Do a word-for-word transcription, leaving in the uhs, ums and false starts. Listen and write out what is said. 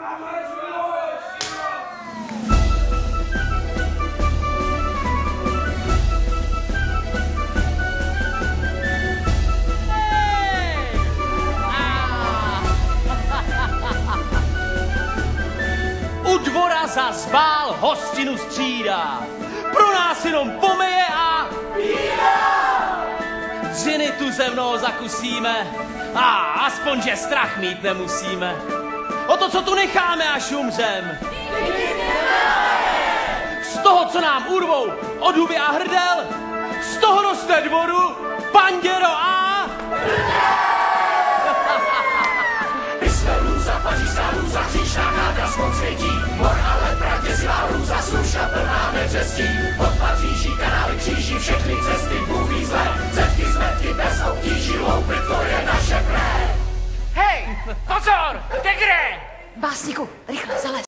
U dvora zas bál hostinu střídá, pro nás jenom pomeje a dřiny tu ze mnou zakusíme a aspoň, že strach mít nemusíme. O to, co tu necháme, až umřem. Z toho, co nám urvou od huby a hrdel, z toho noste dvoru, panděro a... Jsme růza, pařížská růza, křížná náda svou světí. Mor ale pradězivá růza, sluša plná neřestí. Od Paříží, kanály kříží, všechny cesty bůh zlé. Cestky zmetky bez obtíží, loupy, to je naše pré. Hej, pozor, kde? Básníku, rychle, zalez.